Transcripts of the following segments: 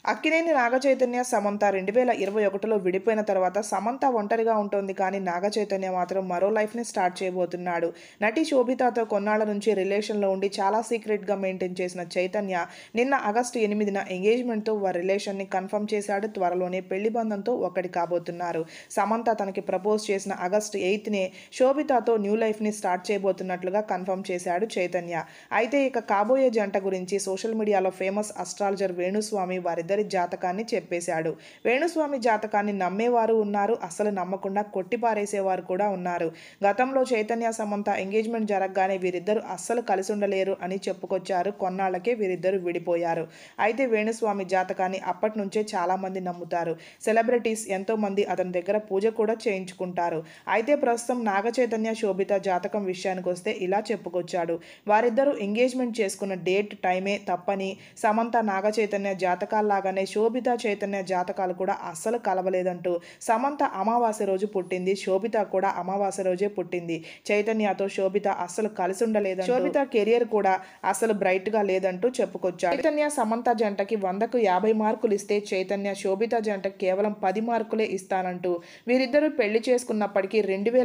అక్కినేని నాగచైతన్య, సమంత 2021లో విడిపోయిన తర్వాత సమంత ఒంటరిగా ఉంటోంది కానీ నాగచైతన్య మాత్రం మరో లైఫ్‌ని స్టార్ట్ చేయబోతున్నాడు. నటి శోభితతో కొన్నాళ్ల నుంచి రిలేషన్‌లో ఉండి చాలా సీక్రెట్‌గా మెయింటైన్ చేసిన చైతన్య నిన్న ఆగస్టు 8న ఎంగేజ్‌మెంట్‌తో వారి రిలేషన్‌ని కన్ఫర్మ్ చేశాడు. త్వరలోనే పెళ్లి బంధంతో ఒక్కటి కాబోతున్నారు. సమంత తనకి ప్రపోజ్ చేసిన ఆగస్టు 8నే శోభితతో న్యూ లైఫ్‌ని స్టార్ట్ చేయబోతున్నట్లుగా కన్ఫర్మ్ చేశాడు చైతన్య. అయితే ఇక కాబోయే జంట గురించి సోషల్ మీడియాలో ఫేమస్ అస్ట్రాలజర్ వేణుస్వామి వారిద్దరి జాతకాన్ని చెప్పేశాడు. వేణుస్వామి జాతకాన్ని నమ్మేవారు ఉన్నారు, అసలు నమ్మకుండా కొట్టిపారేసేవారు కూడా ఉన్నారు. గతంలో చైతన్య సమంత ఎంగేజ్మెంట్ జరగగానే వీరిద్దరూ అస్సలు కలిసి ఉండలేరు అని చెప్పుకొచ్చారు. కొన్నాళ్లకే వీరిద్దరూ విడిపోయారు. అయితే వేణుస్వామి జాతకాన్ని అప్పటి నుంచే చాలా మంది నమ్ముతారు. సెలబ్రిటీస్ ఎంతో మంది అతని దగ్గర పూజ కూడా చేయించుకుంటారు. అయితే ప్రస్తుతం నాగ చైతన్య శోభిత జాతకం విషయానికి వస్తే ఇలా చెప్పుకొచ్చాడు. వారిద్దరూ ఎంగేజ్మెంట్ చేసుకున్న డేట్ టైమే తప్పని, సమంత నాగ చైతన్య జాతకాల్లాగానే శోభిత చైతన్య జాతకాలు కూడా అస్సలు కలవలేదంటూ, సమంత అమావాస్య రోజు పుట్టింది, శోభిత కూడా అమావాస్య రోజే పుట్టింది. చైతన్యతో శోభిత అస్సలు కలిసి ఉండలేదంటూ, శోభిత కెరియర్ కూడా అస్సలు బ్రైట్ గా లేదంటూ చెప్పుకొచ్చాడు. చైతన్య సమంత జంటకి 100కు 50 మార్కులు ఇస్తే చైతన్య శోభిత జంటకి కేవలం 10 మార్కులే ఇస్తానంటూ, వీరిద్దరూ పెళ్లి చేసుకున్నప్పటికీ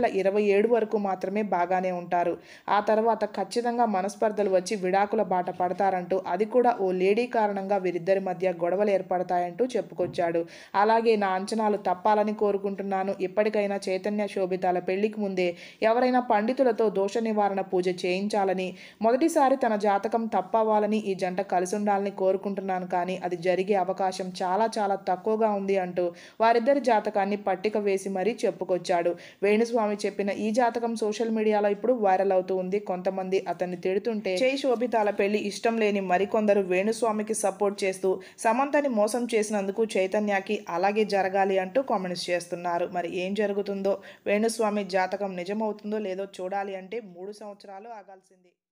2027 వరకు మాత్రమే బాగానే ఉంటారు. ఆ తర్వాత ఖచ్చితంగా మనస్పర్ధలు వచ్చి విడాకుల బాట పడతారంటూ, అది కూడా ఓ లేడీ కారణంగా వీరిద్దరి మధ్య గొడవలు ఏర్పడతాయంటూ చెప్పుకొచ్చాడు. అలాగే నా అంచనాలు తప్పాలని కోరుకుంటున్నాను. ఇప్పటికైనా చైతన్య శోభితాల పెళ్లికి ముందే ఎవరైనా పండితులతో దోష నివారణ పూజ చేయించాలని, మొదటిసారి తన జాతకం తప్పవ్వాలని ఈ జంట కలిసి ఉండాలని కోరుకుంటున్నాను, కానీ అది జరిగే అవకాశం చాలా చాలా తక్కువగా ఉంది అంటూ వారిద్దరి జాతకాన్ని పట్టిక వేసి మరీ చెప్పుకొచ్చాడు. వేణుస్వామి చెప్పిన ఈ జాతకం సోషల్ మీడియాలో ఇప్పుడు వైరల్ అవుతూ ఉంది. కొంతమంది అతన్ని తిడుతుంటే, శోభితాల పెళ్లి ఇష్టం లేని మరికొందరు వేణుస్వామికి సపోర్ట్ చేస్తూ సమంతని మోసం చేసినందుకు చైతన్యకి అలాగే జరగాలి అంటూ కామెంట్స్ చేస్తున్నారు. మరి ఏం జరుగుతుందో, వేణుస్వామి జాతకం నిజమవుతుందో లేదో చూడాలి అంటే 3 సంవత్సరాలు ఆగాల్సింది.